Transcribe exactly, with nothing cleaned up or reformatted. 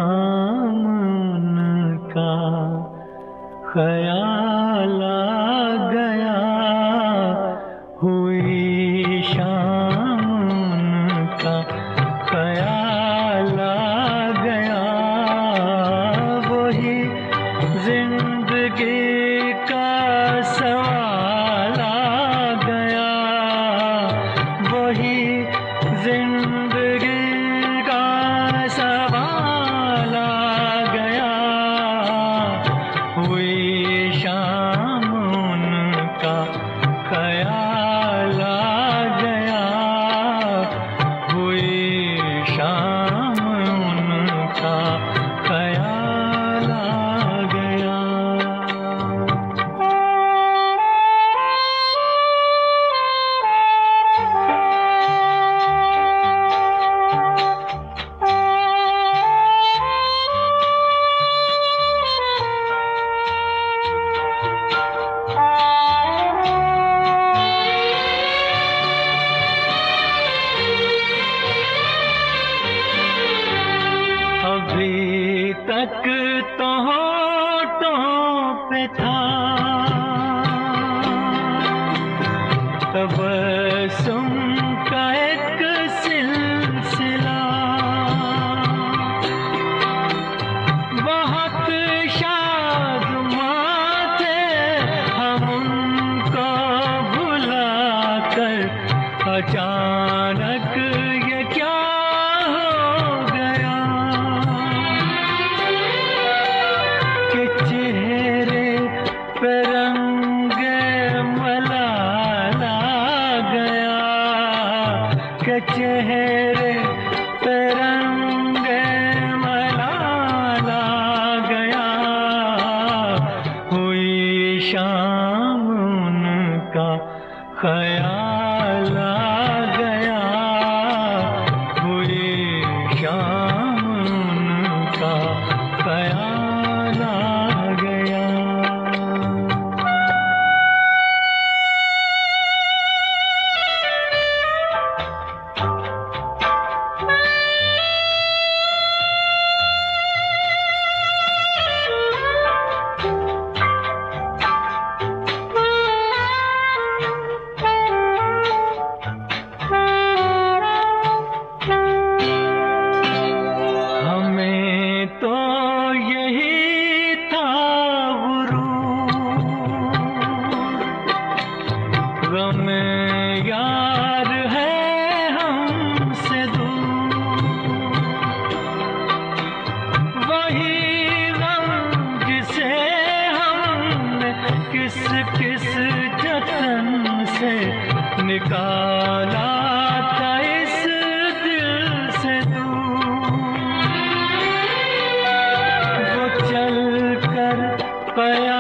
शाम उनका ख्याल आ गया, हुई शाम उनका ख्याल आ गया। वही जिंदगी का सवाल आ गया, वही जिंदगी का सवाल आ गया। हुई शाम उनका ख्याल आ गया, हुई शाम उनका ख्याल आ गया। अभी तक तो होठों पे था तबस्सुम का एक सिलसिला, बहुत शादमां थे हम उनको भुलाकर। अचानक ये क्या हो गया कि चेहरे पे रंगे मलाल आ गया, कि चेहरे पे रंगे मलाल आ गया। हुई शाम उनका ख्याल आ गया, हुई शाम उनका ख्याल आ गया। हमें तो यही था गुरूर, गम यार है हमसे दूर। वही गम जिसे हमने किस किस जतन से निकाला था इस दिल से दूर। वो चल कर पया